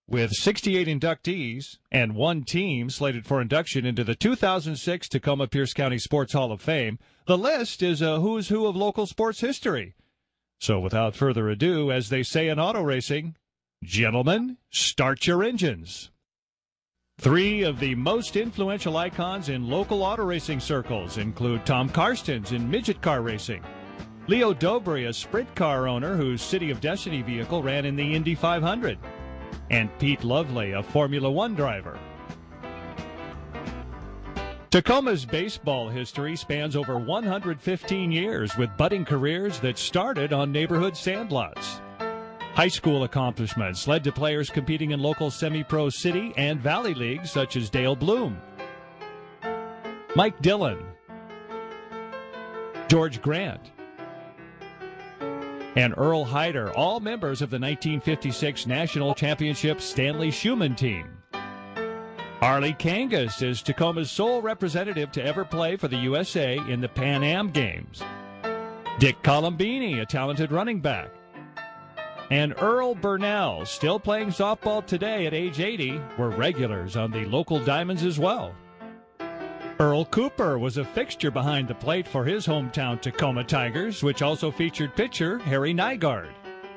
with 68 inductees and one team slated for induction into the 2006 Tacoma Pierce County Sports Hall of Fame, the list is a who's who of local sports history. So without further ado, as they say in auto racing, gentlemen, start your engines. Three of the most influential icons in local auto racing circles include Tom Karstens in midget car racing, Leo Dobry, a sprint car owner whose City of Destiny vehicle ran in the Indy 500, and Pete Lovely, a Formula One driver. Tacoma's baseball history spans over 115 years with budding careers that started on neighborhood sandlots. High school accomplishments led to players competing in local semi-pro city and valley leagues such as Dale Bloom, Mike Dillon, George Grant, and Earl Hyder, all members of the 1956 National Championship Stanley Schumann team. Arlie Kangas is Tacoma's sole representative to ever play for the USA in the Pan Am Games. Dick Colombini, a talented running back. And Earl Burnell, still playing softball today at age 80, were regulars on the local Diamonds as well. Earl Cooper was a fixture behind the plate for his hometown Tacoma Tigers, which also featured pitcher Harry Nygaard.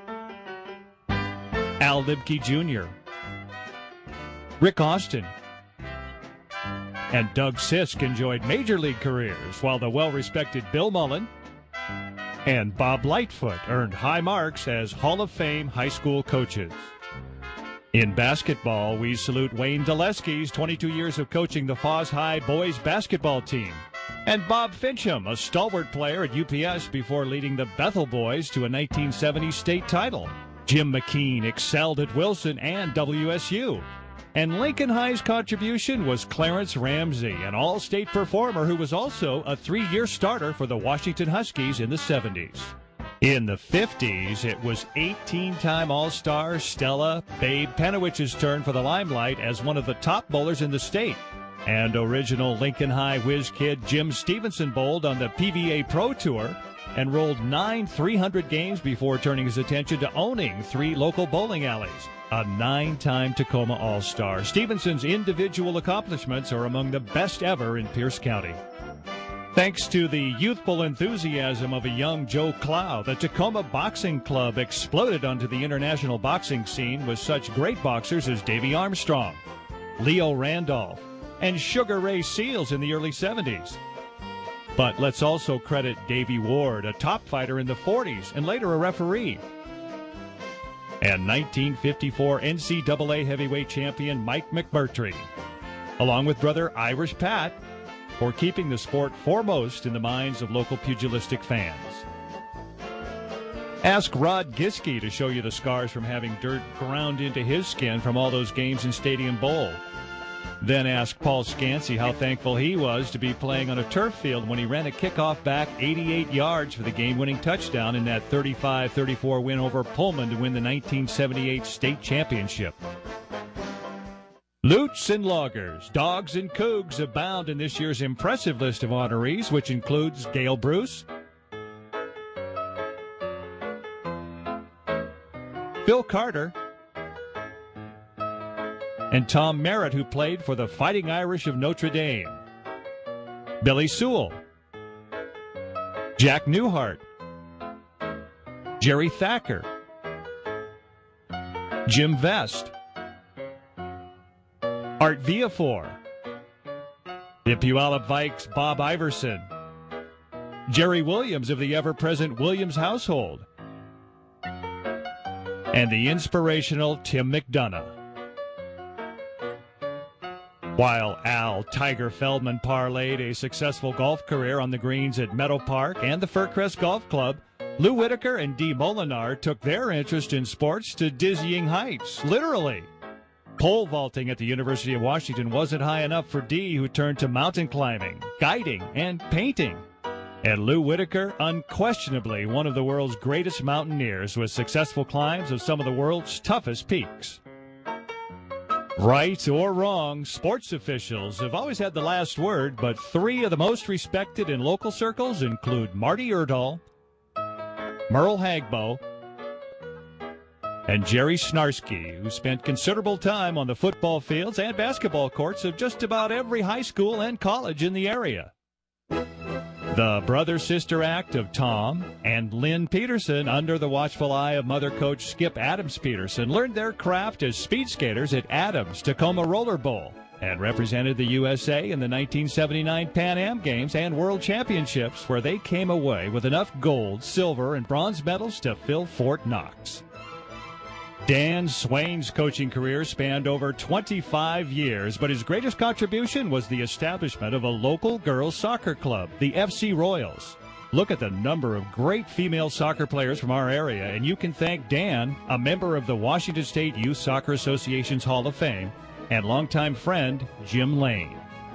Al Libke Jr., Rick Austin, and Doug Sisk enjoyed major league careers, while the well-respected Bill Mullen and Bob Lightfoot earned high marks as Hall of Fame high school coaches. In basketball, we salute Wayne Dulesky's 22 years of coaching the Foz High boys basketball team, and Bob Fincham, a stalwart player at UPS before leading the Bethel boys to a 1970 state title. Jim McKean excelled at Wilson and WSU. And Lincoln High's contribution was Clarence Ramsey, an all-state performer who was also a 3-year starter for the Washington Huskies in the 70s. In the 50s, it was 18-time All-Star Stella Babe Penowich's turn for the limelight as one of the top bowlers in the state. And original Lincoln High whiz kid Jim Stevenson bowled on the PVA Pro Tour and rolled 9 300 games before turning his attention to owning 3 local bowling alleys. A 9-time Tacoma All-Star, Stevenson's individual accomplishments are among the best ever in Pierce County. Thanks to the youthful enthusiasm of a young Joe Clow, the Tacoma Boxing Club exploded onto the international boxing scene with such great boxers as Davey Armstrong, Leo Randolph, and Sugar Ray Seals in the early 70s. But let's also credit Davey Ward, a top fighter in the 40s and later a referee. And 1954 NCAA heavyweight champion Mike McMurtry, along with brother Irish Pat, for keeping the sport foremost in the minds of local pugilistic fans. Ask Rod Giske to show you the scars from having dirt ground into his skin from all those games in Stadium Bowl. Then ask Paul Scansey how thankful he was to be playing on a turf field when he ran a kickoff back 88 yards for the game-winning touchdown in that 35-34 win over Pullman to win the 1978 state championship. Lutes and loggers, dogs and cougs abound in this year's impressive list of honorees, which includes Gail Bruce, Phil Carter, and Tom Merritt, who played for the Fighting Irish of Notre Dame, Billy Sewell, Jack Newhart, Jerry Thacker, Jim Vest, Art Viafor, the Puyallup Vikes' Bob Iverson, Jerry Williams of the ever-present Williams household, and the inspirational Tim McDonough. While Al Tiger Feldman parlayed a successful golf career on the greens at Meadow Park and the Fircrest Golf Club, Lou Whitaker and Dee Molinar took their interest in sports to dizzying heights, literally. Pole vaulting at the University of Washington wasn't high enough for Dee, who turned to mountain climbing, guiding, and painting. And Lou Whitaker, unquestionably one of the world's greatest mountaineers, with successful climbs of some of the world's toughest peaks. Right or wrong, sports officials have always had the last word, but 3 of the most respected in local circles include Marty Erdahl, Merle Hagbo, and Jerry Snarsky, who spent considerable time on the football fields and basketball courts of just about every high school and college in the area. The brother-sister act of Tom and Lynn Peterson, under the watchful eye of mother coach Skip Adams Peterson, learned their craft as speed skaters at Adams Tacoma Roller Bowl and represented the USA in the 1979 Pan Am Games and World Championships, where they came away with enough gold, silver, and bronze medals to fill Fort Knox. Dan Swain's coaching career spanned over 25 years, but his greatest contribution was the establishment of a local girls' soccer club, the FC Royals. Look at the number of great female soccer players from our area, and you can thank Dan, a member of the Washington State Youth Soccer Association's Hall of Fame, and longtime friend Jim Lane.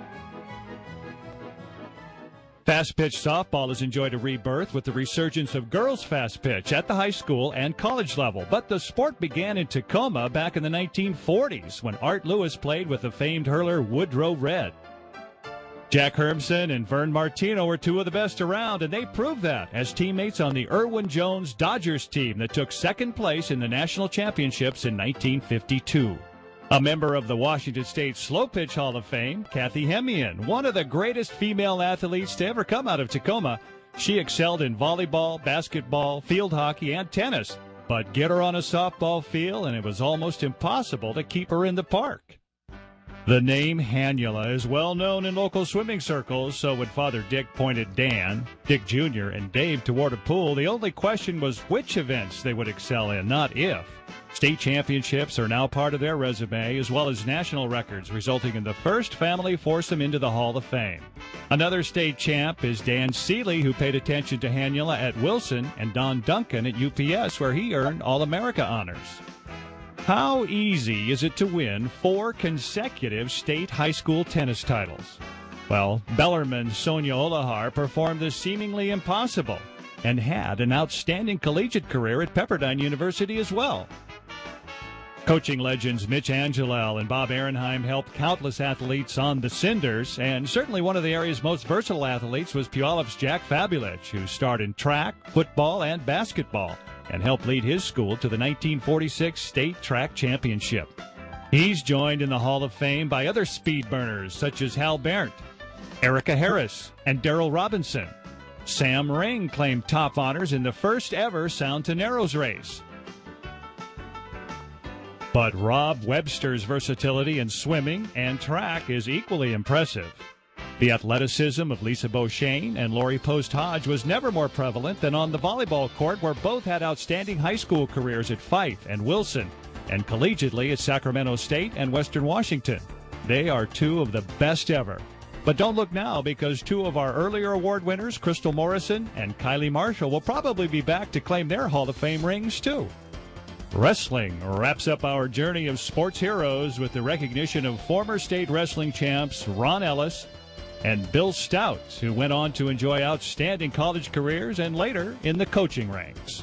Fast pitch softball has enjoyed a rebirth with the resurgence of girls fast pitch at the high school and college level. But the sport began in Tacoma back in the 1940s when Art Lewis played with the famed hurler Woodrow Red. Jack Hermson and Vern Martino were two of the best around, and they proved that as teammates on the Irwin Jones Dodgers team that took second place in the national championships in 1952. A member of the Washington State Slow Pitch Hall of Fame, Kathy Hemian, one of the greatest female athletes to ever come out of Tacoma. She excelled in volleyball, basketball, field hockey, and tennis. But get her on a softball field, and it was almost impossible to keep her in the park. The name Hannula is well known in local swimming circles, so when Father Dick pointed Dan, Dick Jr., and Dave toward a pool, the only question was which events they would excel in, not if. State championships are now part of their resume, as well as national records, resulting in the first family foursome into the Hall of Fame. Another state champ is Dan Seeley, who paid attention to Hannula at Wilson, and Don Duncan at UPS, where he earned All-America honors. How easy is it to win 4 consecutive state high school tennis titles? Well, Bellarmine's Sonia Olahar performed the seemingly impossible and had an outstanding collegiate career at Pepperdine University as well. Coaching legends Mitch Angelel and Bob Ehrenheim helped countless athletes on the Cinders, and certainly one of the area's most versatile athletes was Puyallup's Jack Fabulich, who starred in track, football, and basketball, and helped lead his school to the 1946 state track championship. He's joined in the Hall of Fame by other speed burners such as Hal Berndt, Erica Harris, and Darrell Robinson. Sam Ring claimed top honors in the first ever Sound to Narrows race. But Rob Webster's versatility in swimming and track is equally impressive. The athleticism of Lisa Beauchene and Lori Post Hodge was never more prevalent than on the volleyball court, where both had outstanding high school careers at Fife and Wilson, and collegiately at Sacramento State and Western Washington. They are two of the best ever. But don't look now, because two of our earlier award winners, Crystal Morrison and Kylie Marshall, will probably be back to claim their Hall of Fame rings too. Wrestling wraps up our journey of sports heroes with the recognition of former state wrestling champs Ron Ellis and Bill Stout, who went on to enjoy outstanding college careers and later in the coaching ranks.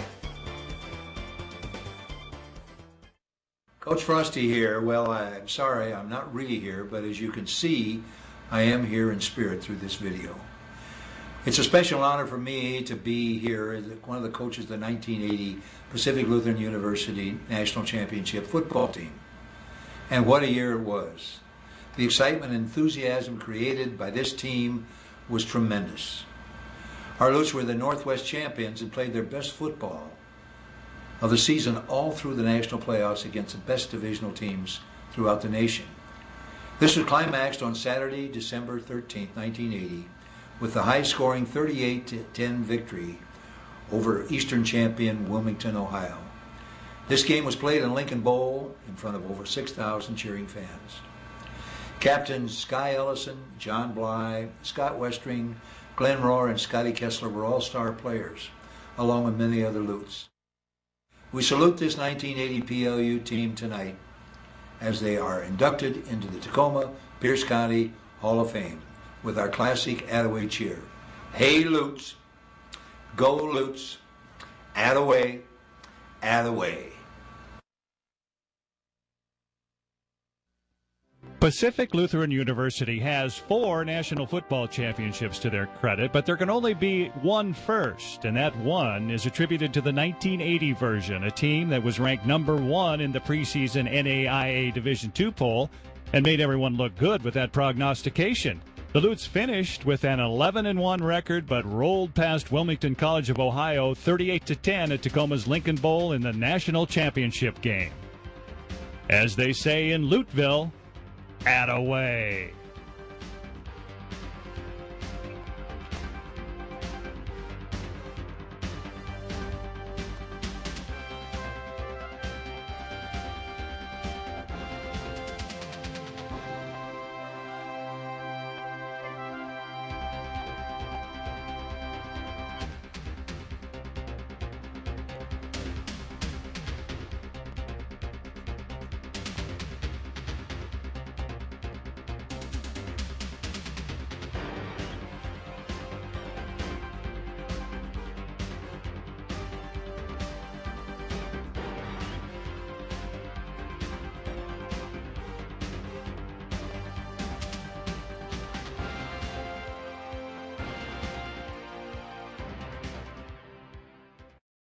Coach Frosty here. Well, I'm sorry I'm not really here, but as you can see, I am here in spirit through this video. It's a special honor for me to be here as one of the coaches of the 1980 Pacific Lutheran University National Championship football team. And what a year it was. The excitement and enthusiasm created by this team was tremendous. Our Lutes were the Northwest champions and played their best football of the season all through the national playoffs against the best divisional teams throughout the nation. This was climaxed on Saturday, December 13, 1980, with the high-scoring 38-10 victory over Eastern champion Wilmington, Ohio. This game was played in Lincoln Bowl in front of over 6,000 cheering fans. Captains Sky Ellison, John Bly, Scott Westring, Glenn Rohr, and Scotty Kessler were all-star players, along with many other Lutes. We salute this 1980 PLU team tonight as they are inducted into the Tacoma Pierce County Hall of Fame with our classic Attaway cheer. Hey Lutes, go Lutes, Attaway, Attaway. Pacific Lutheran University has 4 national football championships to their credit, but there can only be one first, and that one is attributed to the 1980 version, a team that was ranked number 1 in the preseason NAIA Division II poll and made everyone look good with that prognostication. The Lutes finished with an 11-1 record, but rolled past Wilmington College of Ohio 38-10 at Tacoma's Lincoln Bowl in the national championship game. As they say in Luteville, attaway.